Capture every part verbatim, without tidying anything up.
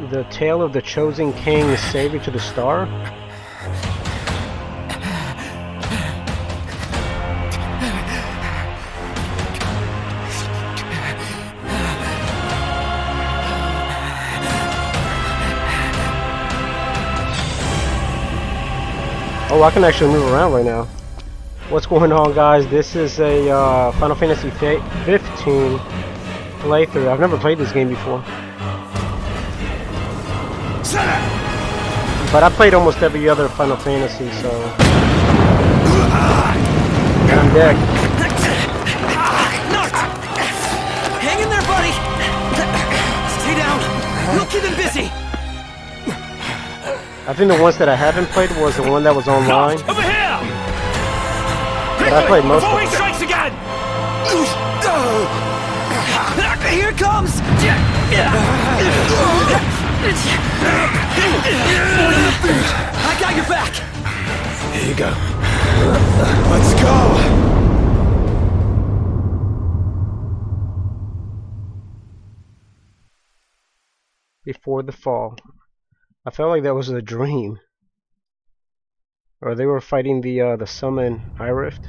The Tale of the Chosen King, Savior to the Star? Oh, I can actually move around right now. What's going on, guys? This is a uh, Final Fantasy fifteen playthrough. I've never played this game before. But I played almost every other Final Fantasy, so... And I'm dead. Hang in there, buddy! Stay down! We'll keep him busy! I think the ones that I haven't played was the one that was online. Over here! But I played most of Before he them. strikes again! Here it comes! I got your back! Here you go. Let's go! Before the fall. I felt like that was a dream. Or they were fighting the uh, the summon Irift.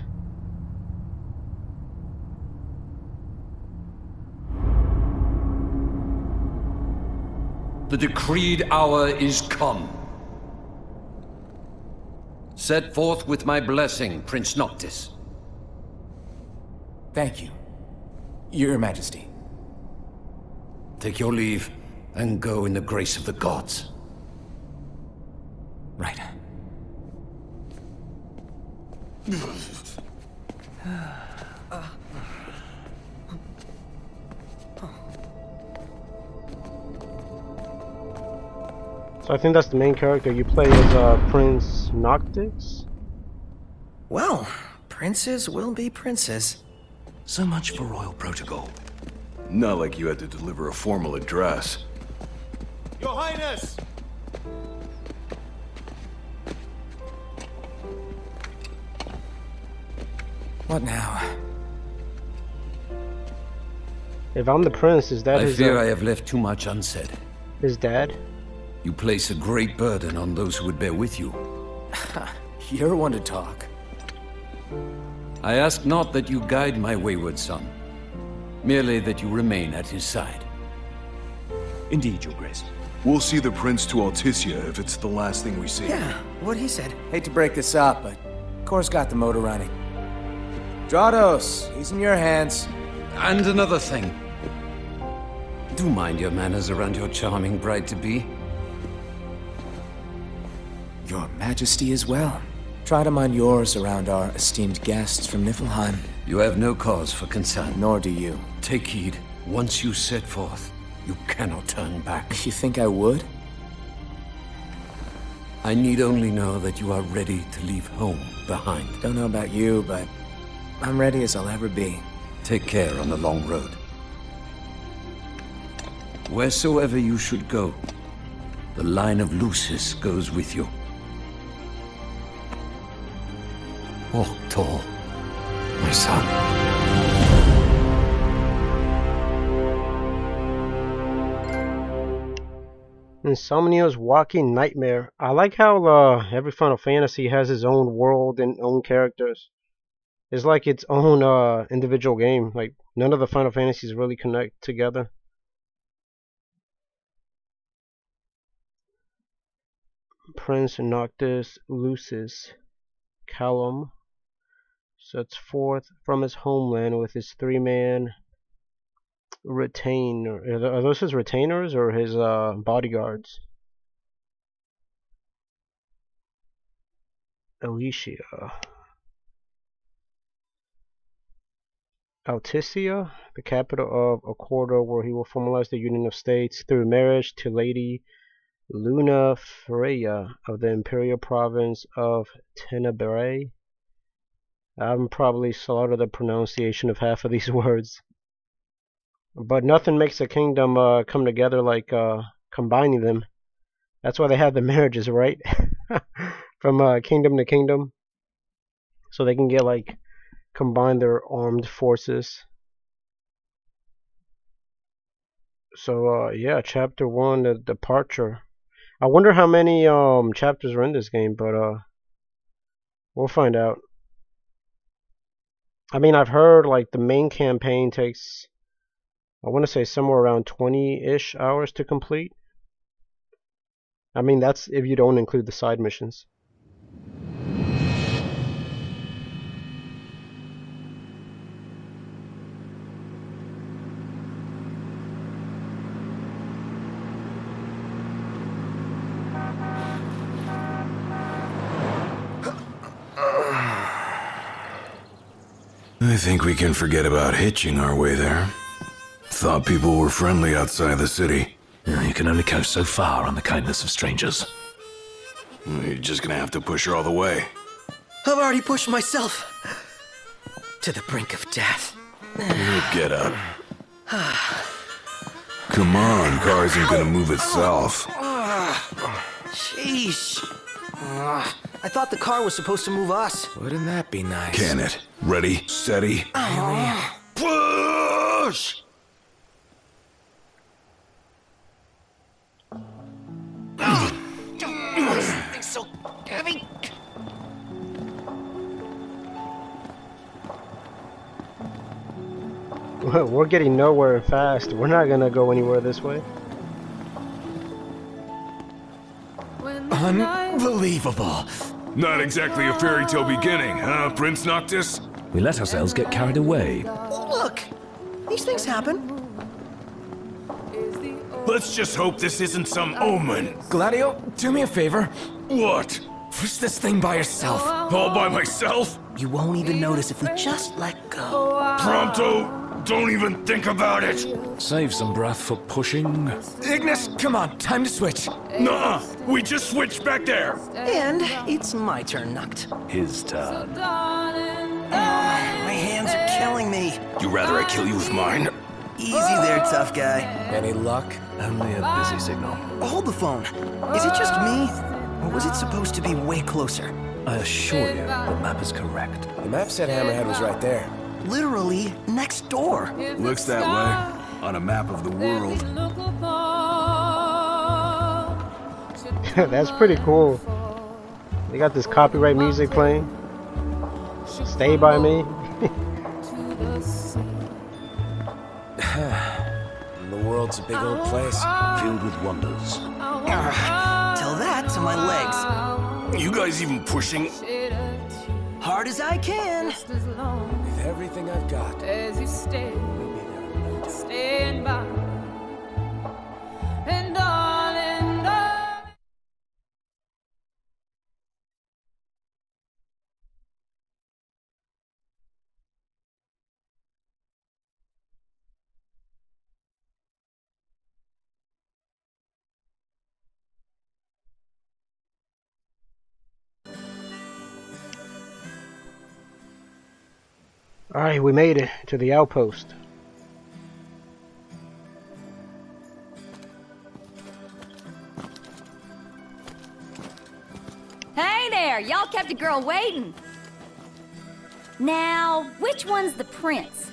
The decreed hour is come. Set forth with my blessing, Prince Noctis. Thank you, Your Majesty. Take your leave and go in the grace of the gods. Right. So I think that's the main character. You play as uh, Prince Noctis? Well, princes will be princes. So much for royal protocol. Not like you had to deliver a formal address. Your Highness! What now? If I'm the prince, is that I his, fear uh, I have left too much unsaid. his dad? You place a great burden on those who would bear with you. You're one to talk. I ask not that you guide my wayward son, merely that you remain at his side. Indeed, Your Grace. We'll see the prince to Alticia if it's the last thing we see. Yeah, what he said. Hate to break this up, but Kor's got the motor running. Drados, he's in your hands. And another thing. Do mind your manners around your charming bride-to-be. Your Majesty as well. Try to mind yours around our esteemed guests from Niflheim. You have no cause for concern. Nor do you. Take heed. Once you set forth, you cannot turn back. You think I would? I need only know that you are ready to leave home behind. Don't know about you, but I'm ready as I'll ever be. Take care on the long road. Wheresoever you should go, the line of Lucis goes with you. Walk tall, my son. Insomnia's Walking Nightmare. I like how uh, every Final Fantasy has its own world and own characters. It's like its own uh, individual game. Like none of the Final Fantasies really connect together. Prince Noctis Lucis Caelum sets forth from his homeland with his three-man retainer. Are those his retainers or his uh, bodyguards? Alicia. Alticia, the capital of a quarter where he will formalize the union of states through marriage to Lady Luna Freya of the imperial province of Tenebrae. I'm probably slaughtered the pronunciation of half of these words. But nothing makes a kingdom uh, come together like uh, combining them. That's why they have the marriages, right? From uh, kingdom to kingdom. So they can get like combine their armed forces. So uh, yeah, chapter one, the departure. I wonder how many um chapters are in this game, but uh, we'll find out. I mean, I've heard like the main campaign takes, I want to say somewhere around twenty-ish hours to complete. I mean, that's if you don't include the side missions. I think we can forget about hitching our way there. Thought people were friendly outside the city. You can only go so far on the kindness of strangers. You're just gonna have to push her all the way. I've already pushed myself to the brink of death. Get up. Come on, car isn't gonna move itself. Sheesh. I thought the car was supposed to move us. Wouldn't that be nice? Can it? Ready, steady. Push! It's so heavy. We're getting nowhere fast. We're not gonna go anywhere this way. Unbelievable. Not exactly a fairy tale beginning, huh, Prince Noctis? We let ourselves get carried away. Look, these things happen. Let's just hope this isn't some omen. Gladio, do me a favor. What? Push this thing by yourself. All by myself? You won't even notice if we just let go. Prompto, don't even think about it. Save some breath for pushing. Ignis, come on, time to switch. Nuh-uh, we just switched back there. And it's my turn, Noct. His turn. My hands are killing me. You rather I kill you with mine? Easy there, tough guy. Any luck? Only a busy signal. Hold the phone. Is it just me? Or was it supposed to be way closer? I assure you, the map is correct. The map said Hammerhead was right there. Literally next door. Looks that way, on a map of the world. That's pretty cool. They got this copyright music playing. Stay by me. The world's a big old place. Filled with wonders. Tell that to my legs. You guys even pushing? Hard as I can. With everything I've got. As you stay, We'll be there in no time. stand by. And darling, darling. Alright, we made it to the outpost. Hey there, y'all kept a girl waiting. Now, which one's the prince?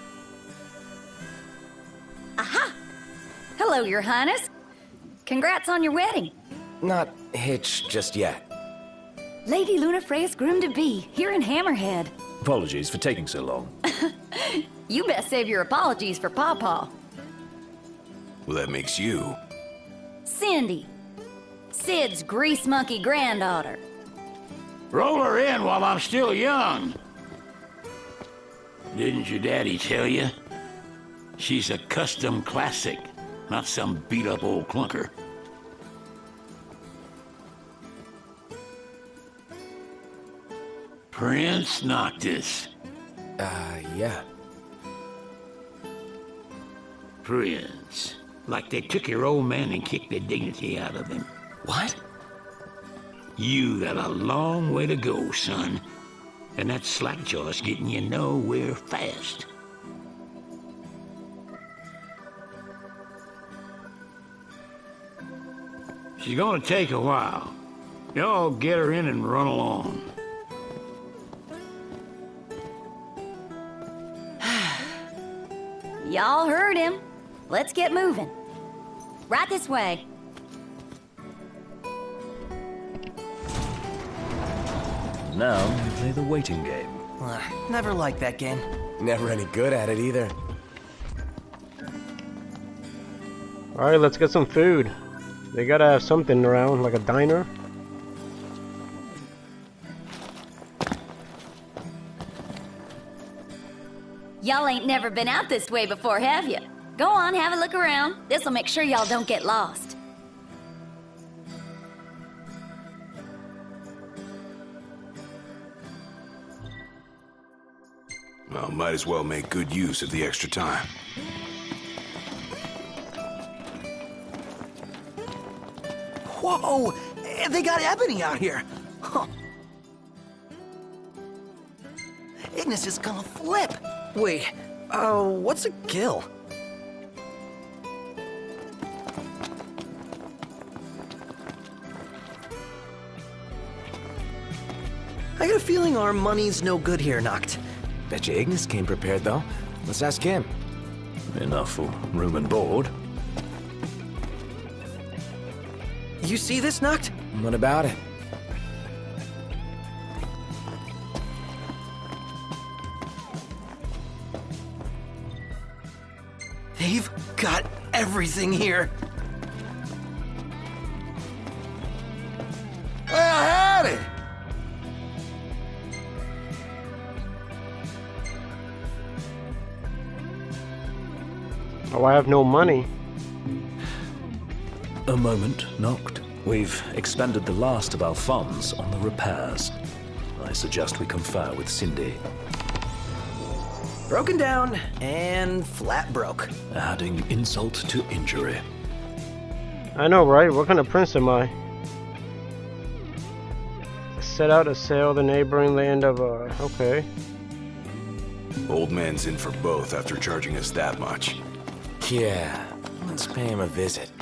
Aha! Hello, Your Highness. Congrats on your wedding. Not hitched just yet. Lady Lunafreya's groom-to-be, here in Hammerhead. Apologies for taking so long. You best save your apologies for Pawpaw. Well, that makes you. Cindy. Sid's grease monkey granddaughter. Roll her in while I'm still young. Didn't your daddy tell you? She's a custom classic, not some beat-up old clunker. Prince Noctis. Uh, yeah. Prince. Like they took your old man and kicked the dignity out of him. What? You got a long way to go, son. And that slackjaw's getting you nowhere fast. She's gonna take a while. Y'all get her in and run along. Y'all heard him. let's get moving. Right this way. Now we play the waiting game. Uh, never liked that game. Never any good at it either. Alright, let's get some food. They gotta have something around, like a diner. Y'all ain't never been out this way before, have you? Go on, have a look around. This'll make sure y'all don't get lost. Well, might as well make good use of the extra time. Whoa! They got ebony out here! Huh. Ignis is gonna flip! Wait, uh, what's a gill? I got a feeling our money's no good here, Noct. Betcha Ignis came prepared, though. Let's ask him. Enough for room and board. You see this, Noct? What about it? They've got everything here. Well, howdy! Oh, I have no money. A moment, Noct. We've expended the last of our funds on the repairs. I suggest we confer with Cindy. Broken down and flat broke. Adding insult to injury. I know, right? What kind of prince am I? Set out to sail the neighboring land of, uh, okay. Old man's in for both after charging us that much. Yeah, let's pay him a visit.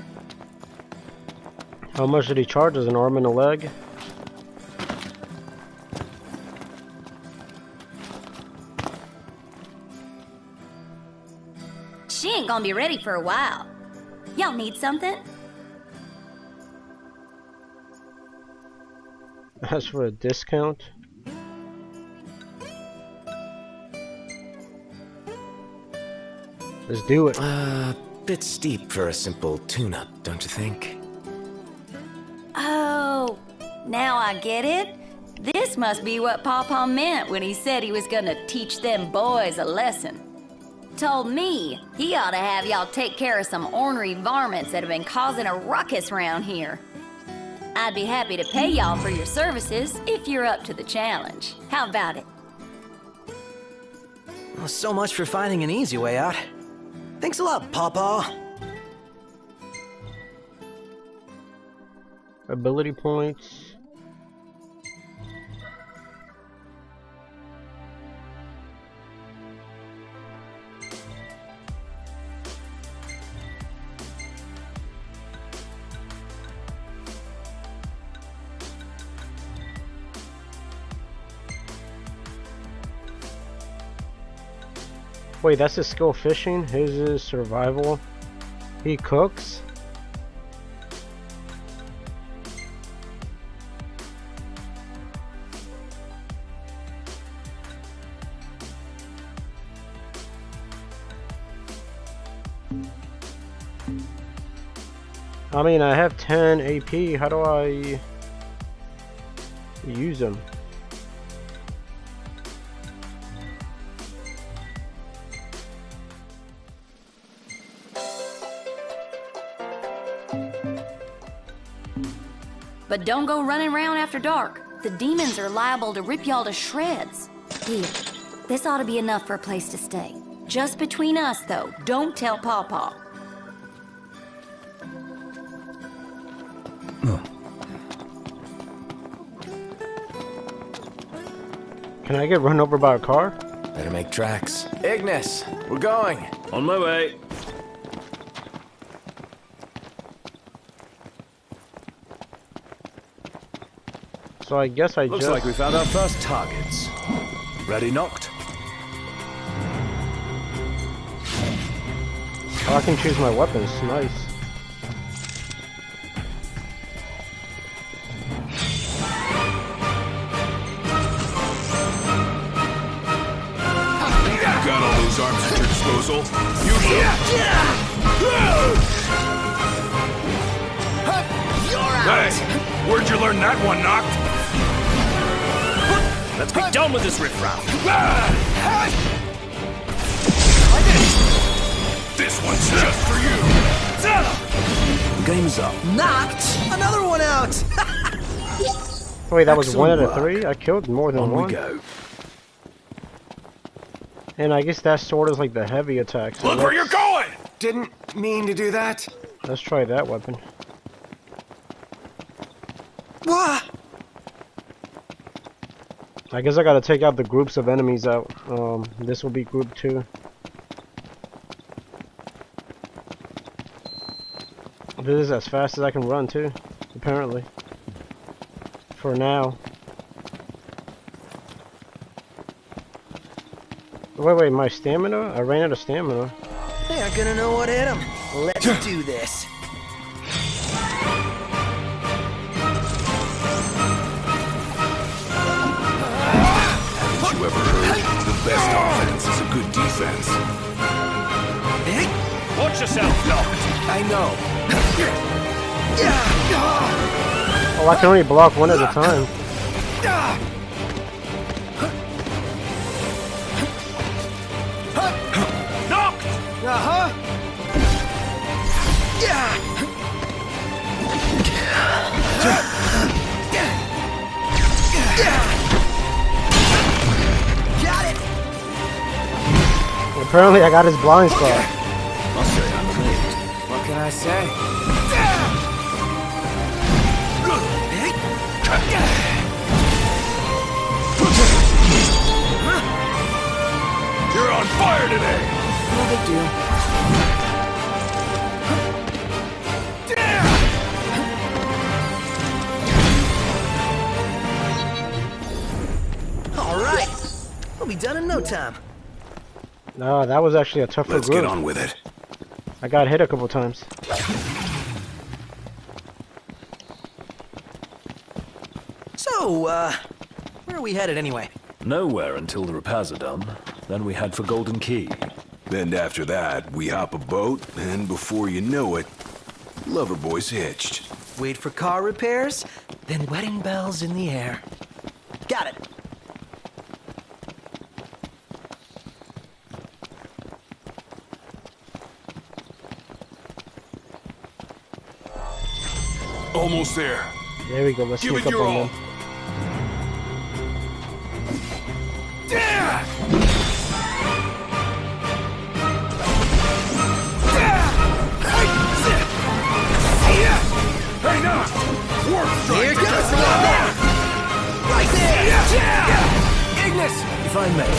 How much did he charge us? An arm and a leg? She ain't gonna be ready for a while. Y'all need something? As for a discount? Let's do it. Uh, bit steep for a simple tune-up, don't you think? Oh, now I get it. This must be what Pawpaw meant when he said he was gonna teach them boys a lesson. Told me he ought to have y'all take care of some ornery varmints that have been causing a ruckus around here. I'd be happy to pay y'all for your services if you're up to the challenge. How about it? Well, so much for finding an easy way out. Thanks a lot, Pawpaw. Ability points. Wait, that's his skill fishing? His is survival. He cooks? I mean, I have ten A P. How do I use them? But don't go running around after dark. The demons are liable to rip y'all to shreds. Here, this ought to be enough for a place to stay. Just between us, though. Don't tell Pawpaw. Can I get run over by a car? Better make tracks. Ignis, we're going. On my way. So I guess I Looks just... like we found our first targets. Ready, Noct? Oh, I can choose my weapons. Nice. Got all those arms at your disposal? Use them! You're out! Hey! Where'd you learn that one, Noct? Let's be done with this riffraff. This one's just for you! Game's up. Knocked! Another one out! Wait, that was Excellent one out of work. three? I killed more than On one. we go. And I guess that sword is like the heavy attack. So Look where you're going! Didn't mean to do that. let's try that weapon. Wah! I guess I gotta take out the groups of enemies out. Um, this will be group two. This is as fast as I can run too, apparently. For now. Wait, wait, my stamina? I ran out of stamina. They aren't gonna know what hit them. Let's do this. Haven't you ever heard? The best offense is a good defense. Watch yourself, Noct. I know. Oh, I can only block one at a time. Noct! Uh-huh. Got it! Apparently I got his blind spot. I'll say I'm pleased. What can I say? You're on fire today! No big deal. All right. We'll be done in no time. No, that was actually a tougher Let's group. get on with it. I got hit a couple times. So, uh, where are we headed anyway? Nowhere until the repairs are done. Then we head for Golden Key. Then after that, we hop a boat, and before you know it, Loverboy's hitched. Wait for car repairs, then wedding bells in the air. Got it. Almost there. There we go, let's Give sneak it up your on all. them. Hey, now! Warp strike! Here goes one now! Right there! Yeah! Ignis! If I may,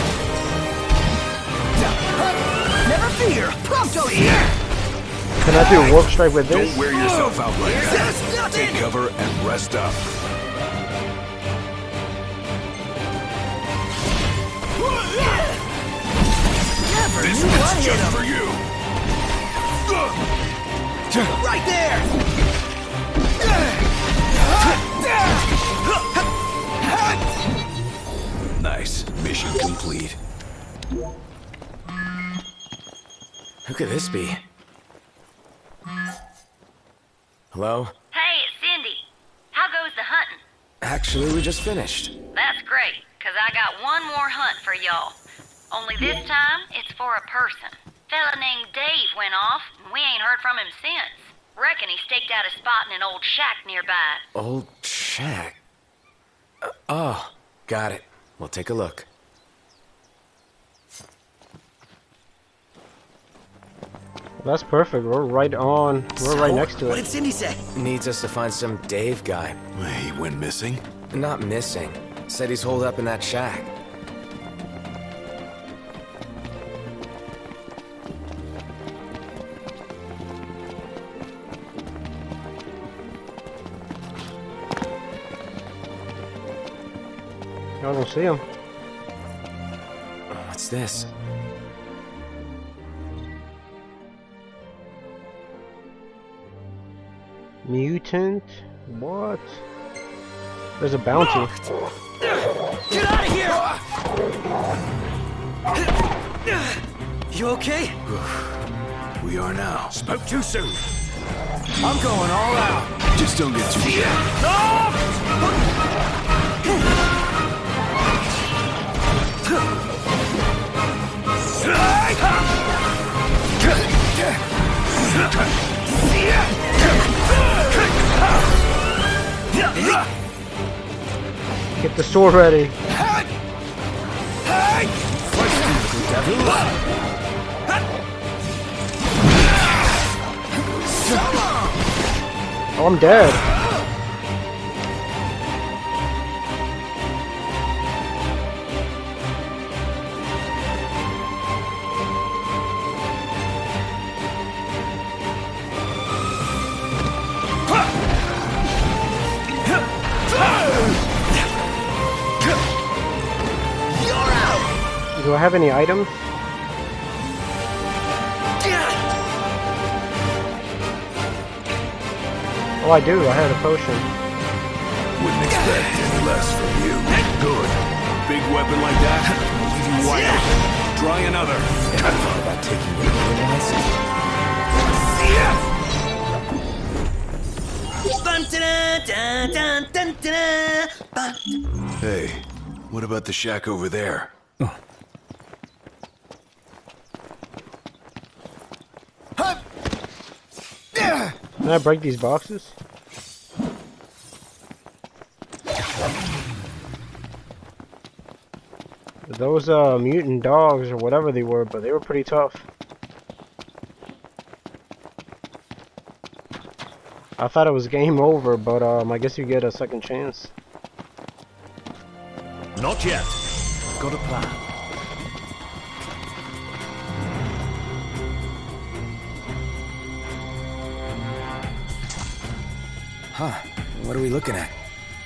Never fear! Prompto here! Can I do warp strike with this? Don't wear yourself out like that. There's nothing! Take cover and rest up. Never This knew I one's hit just him! for you. Right there! Nice. Mission complete. Who could this be? Hello? Hey, it's Cindy. How goes the hunting? Actually, we just finished. That's great, because I got one more hunt for y'all. Only this time, it's for a person. Fella named Dave went off, and we ain't heard from him since. Reckon he staked out a spot in an old shack nearby. Old shack. Uh, oh, got it. We'll take a look. That's perfect. We're right on. We're right So, next to What it. did Cindy say? Needs us to find some Dave guy. He went missing. Not missing. Said he's holed up in that shack. I don't see him. What's this? Mutant? What? There's a bounty. Get out of here! You okay? We are now. Spoke too soon. I'm going all out. Just don't get too Get the sword ready. Oh, I'm dead. Do I have any items? Oh, I do. I had a potion. Wouldn't expect any less from you. Good. Big weapon like that will leave you wide open. Try another. I thought about taking it. Hey, what about the shack over there? Oh. Can I break these boxes? Those uh, mutant dogs or whatever they were, but they were pretty tough. I thought it was game over, but um, I guess you get a second chance. Not yet. I've got a plan. Huh. What are we looking at?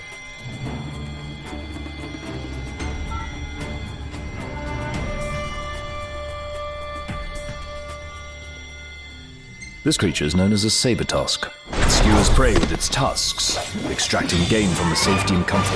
This creature is known as a saber tusk. It skewers prey with its tusks, extracting gain from the safety and comfort.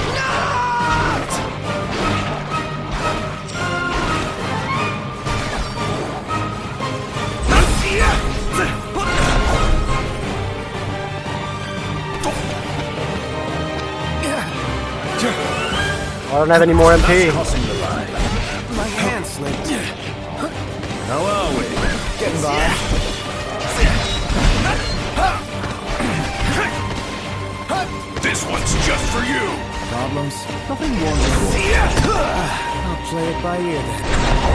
I don't have any more M P. My hand slipped. How are we? Getting by. This one's just for you. Problems? Nothing more than I'll play it by ear then.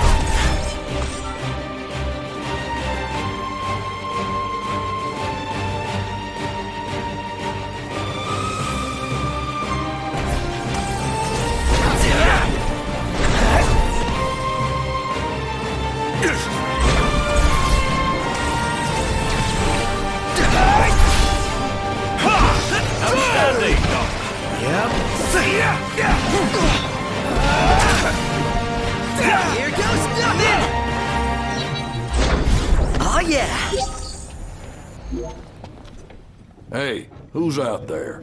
Here goes nothing! Oh yeah! Hey, who's out there?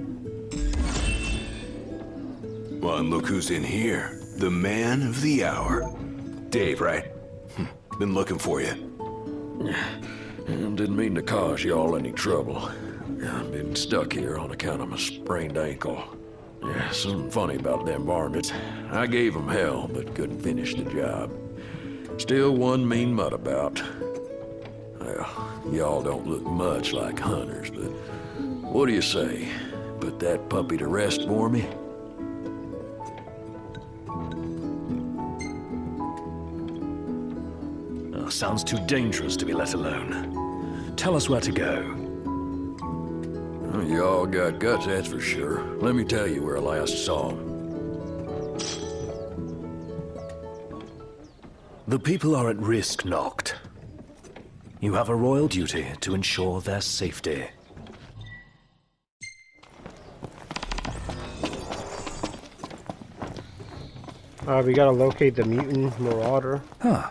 Well, and look who's in here. The man of the hour. Dave, right? Hm. Been looking for you. Didn't mean to cause y'all any trouble. I've been stuck here on account of my sprained ankle. Yeah, something funny about them varmints. I gave them hell, but couldn't finish the job. Still one mean mutt about. Well, y'all don't look much like hunters, but what do you say? Put that puppy to rest for me? Oh, sounds too dangerous to be let alone. Tell us where to go. Well, y'all got guts, that's for sure. Let me tell you where I last saw him. The people are at risk, Noct. You have a royal duty to ensure their safety. Uh, we gotta locate the mutant marauder. Huh.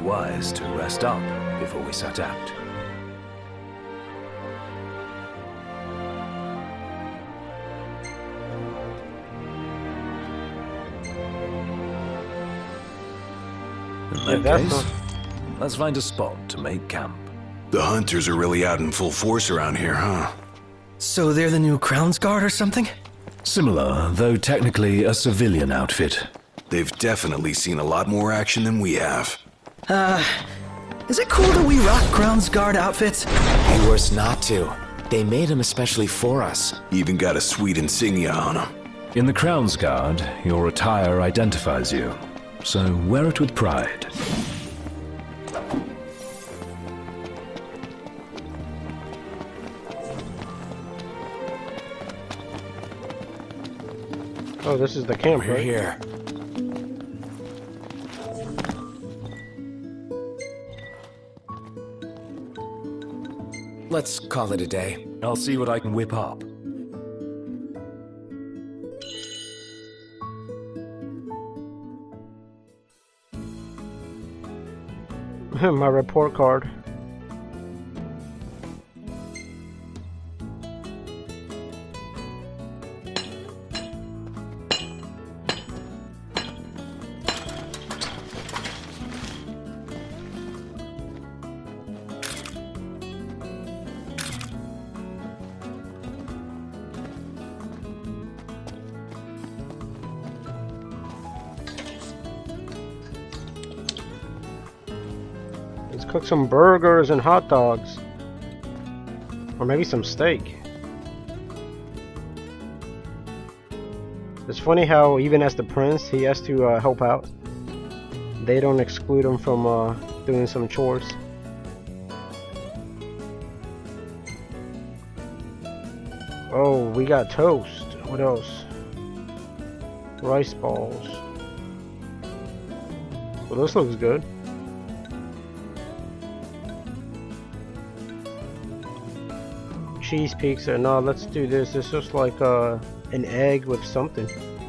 wise to rest up before we set out. In that case, let's find a spot to make camp. The hunters are really out in full force around here, huh? So they're the new Crown's Guard or something? Similar, though technically a civilian outfit. They've definitely seen a lot more action than we have. Uh, is it cool that we rock Crown's Guard outfits? Be worse not to. They made them especially for us. Even got a sweet insignia on them. In the Crown's Guard, your attire identifies you, so wear it with pride. Oh, this is the camp, We're right? here. Let's call it a day. I'll see what I can whip up. My report card. Let's cook some burgers and hot dogs. Or maybe some steak. It's funny how even as the prince, he has to uh, help out. They don't exclude him from uh, doing some chores. Oh, we got toast. What else? Rice balls. Well, this looks good. Cheese pizza. No, let's do this. This looks like uh, an egg with something.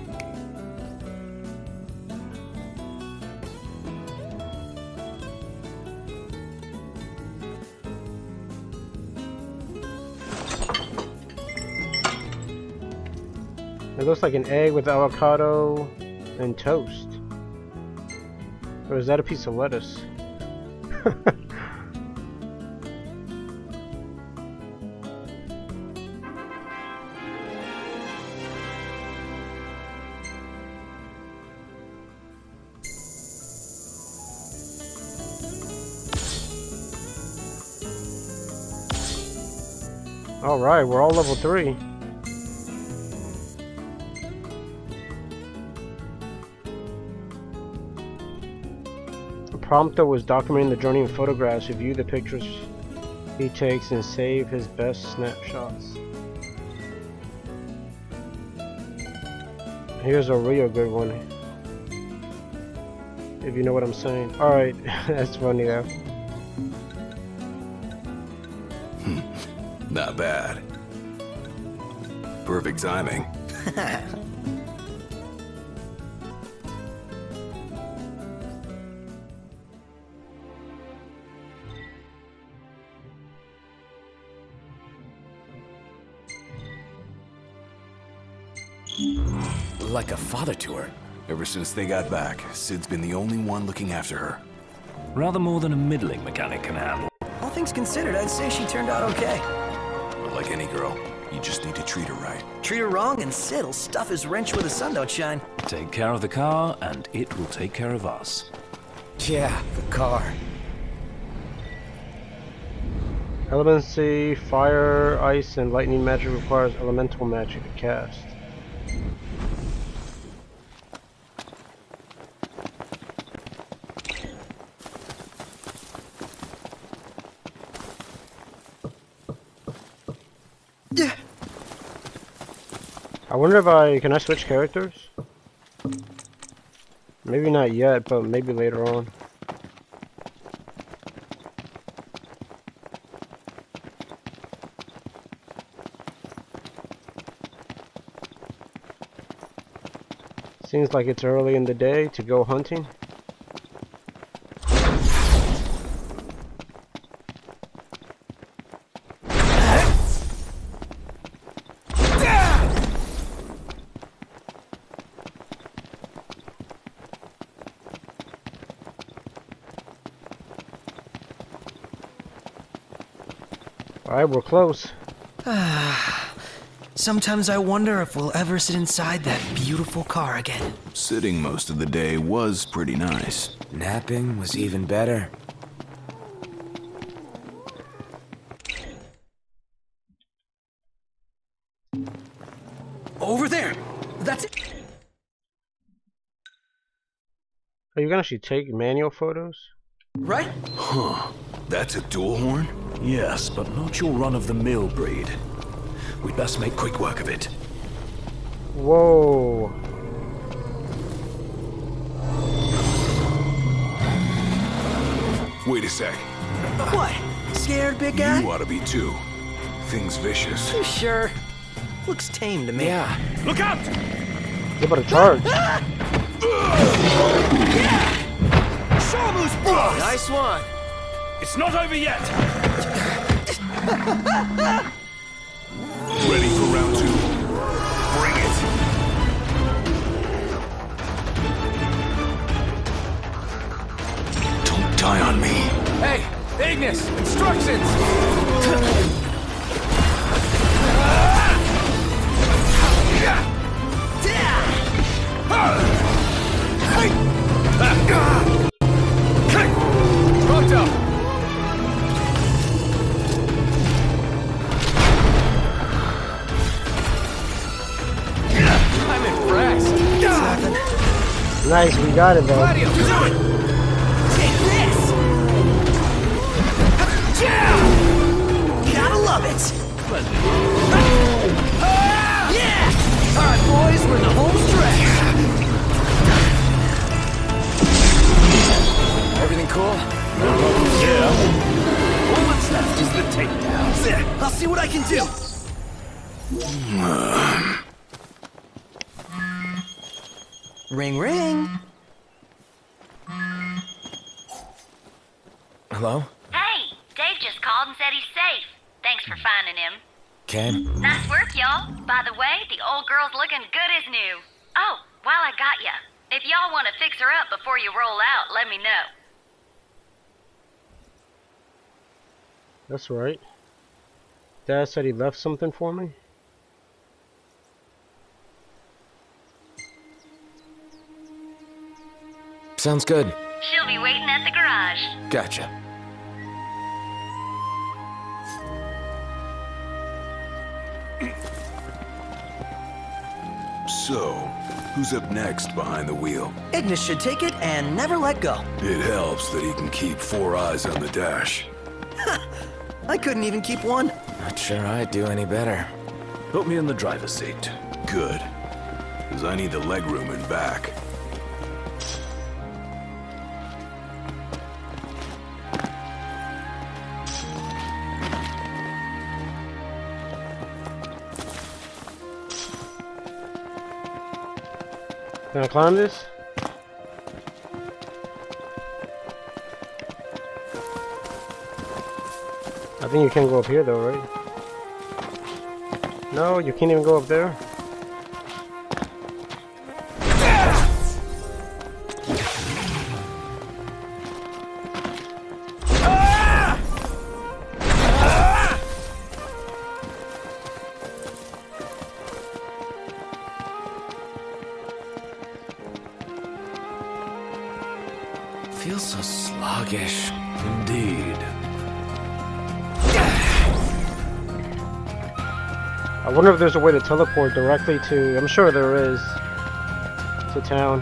It looks like an egg with avocado and toast. Or is that a piece of lettuce? Alright, we're all level three. Prompto was documenting the journey in photographs. Review the pictures he takes and save his best snapshots. Here's a real good one. If you know what I'm saying. Alright, that's funny though. Not bad. Perfect timing. Like a father to her. Ever since they got back, Sid's been the only one looking after her. Rather more than a middling mechanic can handle. All things considered, I'd say she turned out okay. But like any girl, you just need to treat her right. Treat her wrong and Sid'll stuff his wrench where the sun don't shine. Take care of the car, and it will take care of us. Yeah, the car. Elemency, fire, ice, and lightning magic requires elemental magic to cast. I wonder if I can I switch characters? Maybe not yet, but maybe later on. Seems like it's early in the day to go hunting. Alright, we're close. Sometimes I wonder if we'll ever sit inside that beautiful car again. Sitting most of the day was pretty nice. Napping was even better. Over there! That's it! Are you gonna actually take manual photos? Right? Huh. That's a dual horn? Yes, but not your run-of-the-mill breed. We'd best make quick work of it. Whoa. Wait a sec. What? Scared, big guy? You ought to be too. Thing's vicious. You sure? Looks tame to me. Yeah. Look out! You better charge. Yeah! Show 'em who's boss! Nice one. It's not over yet! Ready for round two. Bring it. Don't die on me. Hey, Ignis, instructions! Prompto! I'm impressed. Nice, we got it though. Gladiolus! Take this! Gotta love it! Yeah! Alright, boys, we're in the home stretch! Everything cool? Yeah. All that's left is the takedown. I'll see what I can do! Ring, ring! Hello? Hey, Dave just called and said he's safe. Thanks for finding him. Ken? Nice work, y'all. By the way, the old girl's looking good as new. Oh, while I got ya, if y'all want to fix her up before you roll out, let me know. That's right. Dad said he left something for me. Sounds good. She'll be waiting at the garage. Gotcha. So, who's up next behind the wheel? Ignis should take it and never let go. It helps that he can keep four eyes on the dash. I couldn't even keep one. Not sure I'd do any better. Put me in the driver's seat. Good. Because I need the legroom in back. Can I climb this? I think you can go up here though, right? No, you can't even go up there. Feels so sluggish. Indeed. I wonder if there's a way to teleport directly to, I'm sure there is, to town.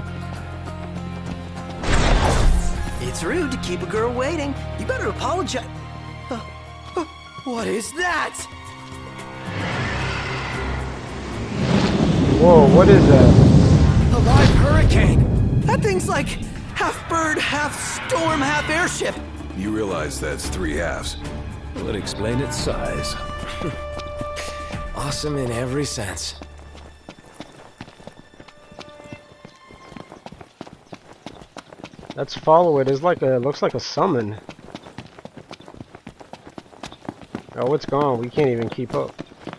It's rude to keep a girl waiting. You better apologize. Uh, uh, what is that? Whoa, what is that? A live hurricane. That thing's like half bird, half storm, half airship. You realize that's three halves. Would explain its size. Awesome in every sense. Let's follow it. It's like a, looks like a summon. Oh, it's gone. We can't even keep up.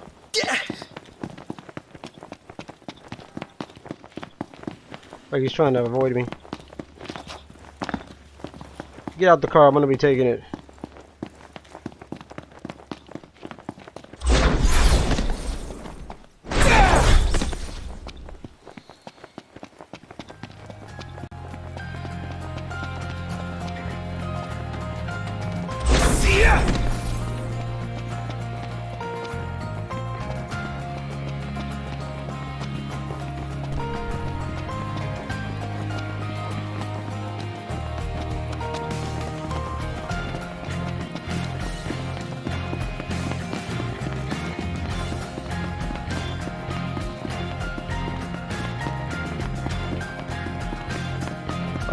Like he's trying to avoid me. Get out the car. I'm gonna be taking it.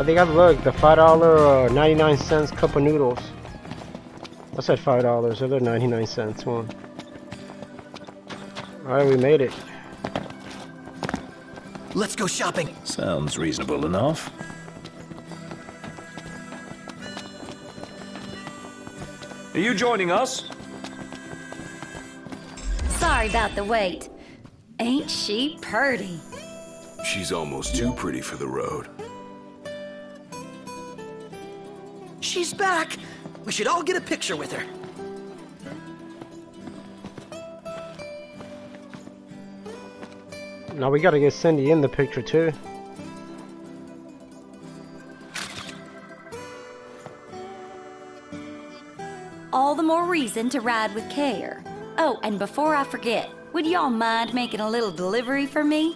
Oh, they got, look, the five dollar uh, ninety-nine cents cup of noodles. I said five dollars, so they're ninety-nine cents one. Alright, we made it. Let's go shopping. Sounds reasonable enough. Are you joining us? Sorry about the wait. Ain't she purty? She's almost too pretty for the road. She's back. We should all get a picture with her. Now we gotta get Cindy in the picture too. All the more reason to ride with care. Oh, and before I forget, would y'all mind making a little delivery for me?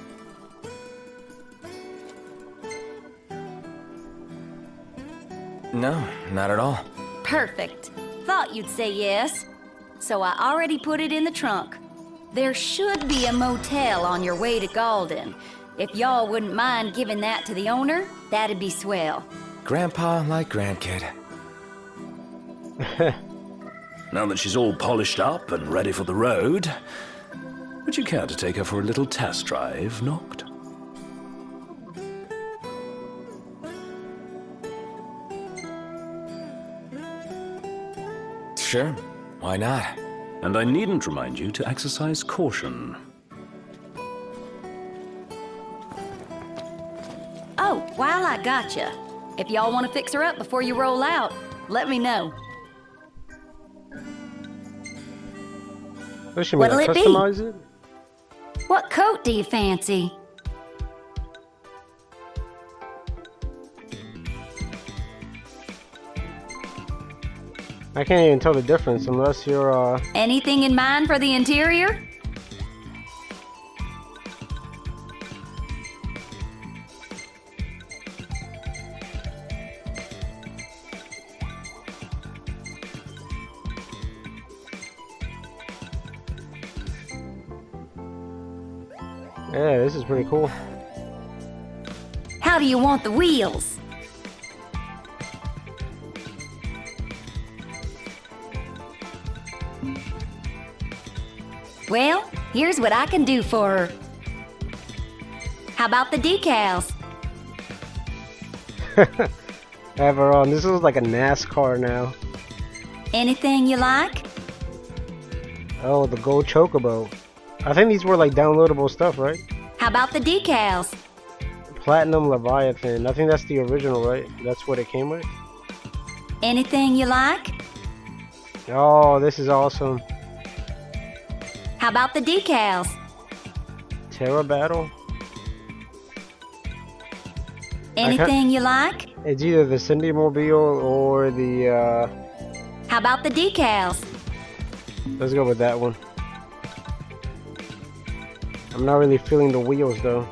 No, not at all. Perfect. Thought you'd say yes. So I already put it in the trunk. There should be a motel on your way to Galden. If y'all wouldn't mind giving that to the owner, that'd be swell. Grandpa like grandkid. Now that she's all polished up and ready for the road, would you care to take her for a little test drive, Noct? Sure, why not? And I needn't remind you to exercise caution. Oh, while I gotcha, if y'all want to fix her up before you roll out, let me know. What should What'll we it be? customize it? What coat do you fancy? I can't even tell the difference unless you're uh Anything in mind for the interior? yeah, this is pretty cool. How do you want the wheels? Well, here's what I can do for her. How about the decals? Have her on. This is like a NASCAR now. Anything you like? Oh, the gold chocobo. I think these were like downloadable stuff, right? How about the decals? Platinum Leviathan. I think that's the original, right? That's what it came with. Anything you like? Oh, this is awesome. How about the decals? Terra Battle. Anything you like? It's either the Cindy Mobile or the, uh... How about the decals? let's go with that one. I'm not really feeling the wheels, though.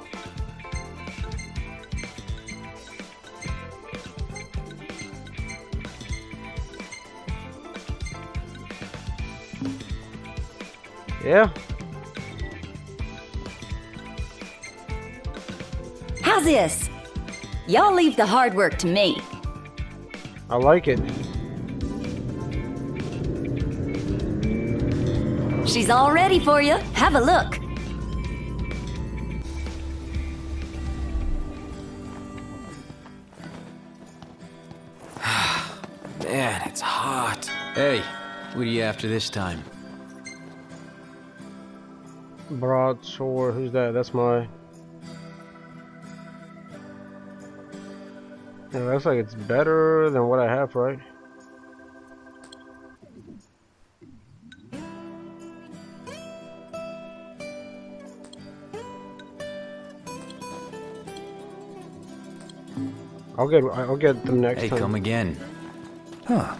Yeah. How's this? Y'all leave the hard work to me. I like it. She's all ready for you. Have a look. Man, it's hot. Hey, what are you after this time? Broadsword, who's that? That's my... Yeah, looks like it's better than what I have, right? I'll get I'll get them next hey, time. Hey, come again. Huh.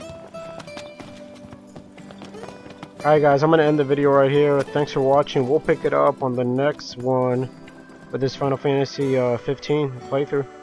Alright guys, I'm gonna end the video right here. Thanks for watching. We'll pick it up on the next one with this Final Fantasy uh, fifteen playthrough.